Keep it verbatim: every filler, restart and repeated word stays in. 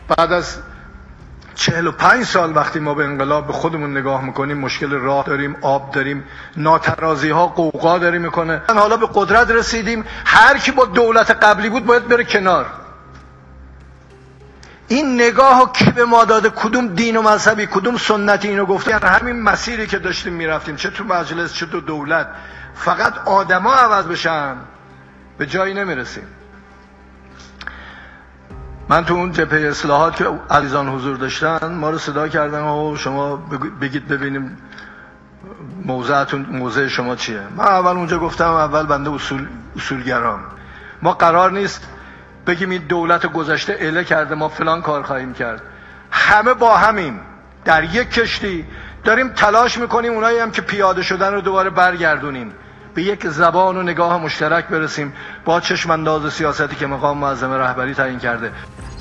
بعد از چهل و پنج سال وقتی ما به انقلاب به خودمون نگاه میکنیم، مشکل راه داریم، آب داریم، ناترازی ها قوقا داری میکنه. حالا به قدرت رسیدیم، هر کی با دولت قبلی بود باید بره کنار. این نگاه ها کی به ما داده؟ کدوم دین و مذهبی، کدوم سنتی اینو گفته؟ یعنی همین مسیری که داشتیم میرفتیم، چه تو مجلس چه تو دولت، فقط آدما عوض بشن به جایی نمیرسیم. من تو اون جبهه اصلاحات که عزیزان حضور داشتن ما رو صدا کردن و شما بگید ببینیم موضعتون، موضع شما چیه. من اول اونجا گفتم اول بنده اصول اصولگرام، ما قرار نیست بگیم این دولت گذشته اله کرده ما فلان کار خواهیم کرد. همه با همیم، در یک کشتی داریم تلاش میکنیم اونایی هم که پیاده شدن رو دوباره برگردونیم، به یک زبان و نگاه مشترک برسیم با چشم انداز سیاستی که مقام معظم رهبری تعیین کرده.